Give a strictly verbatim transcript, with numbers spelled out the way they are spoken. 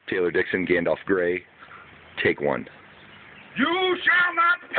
Taylor Dixon, Taydalf The Gray, take one. You shall not